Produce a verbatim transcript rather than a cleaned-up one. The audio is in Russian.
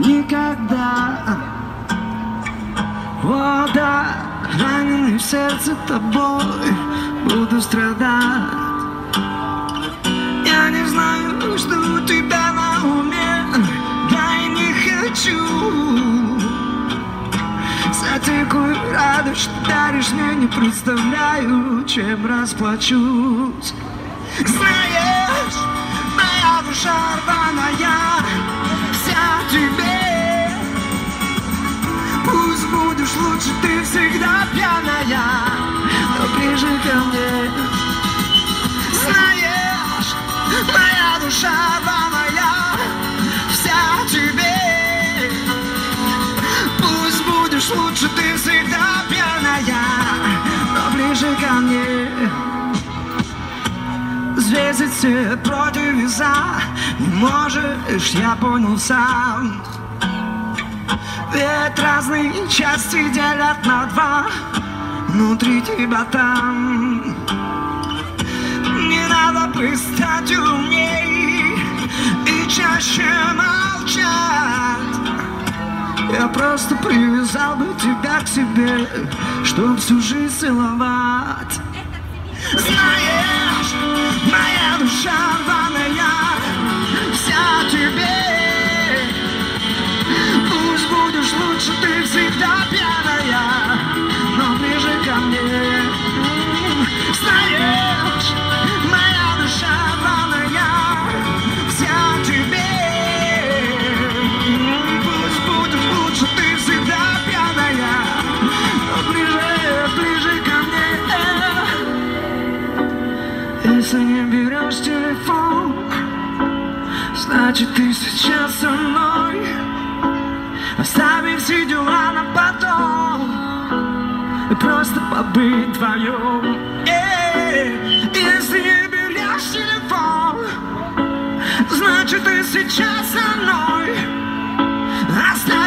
никогда. О, да, раненый в сердце тобой буду страдать. Я не знаю, что у тебя на уме, да и не хочу. За такую радость, что даришь мне, не представляю, чем расплачусь. Знаешь, моя душа рваная, вся тебе. Пусть будешь лучше, ты всегда пьяная, но ближе ко мне. Знаешь, моя душа рваная, вся тебе. Пусть будешь лучше, ты всегда пьяная, но ближе ко мне. Взвесить все против веса не можешь, я понял сам. Ведь разные части делят на два, внутри тебя там. Не надо бы стать умней и чаще молчать. Я просто привязал бы тебя к себе, чтоб всю жизнь целовать. Знаешь, моя душа рваная, вся тебе. Пусть будешь лучше, ты всегда пьяная, но ближе ко мне. Знаешь, моя душа рваная, вся тебе. Пусть будешь лучше, ты всегда пьяная, но ближе, ближе ко мне. Если не берешь телефон, значит ты сейчас со мной. Оставив все дела на потом и просто побыть вдвоем. Если не берешь телефон, значит ты сейчас со мной. Оставив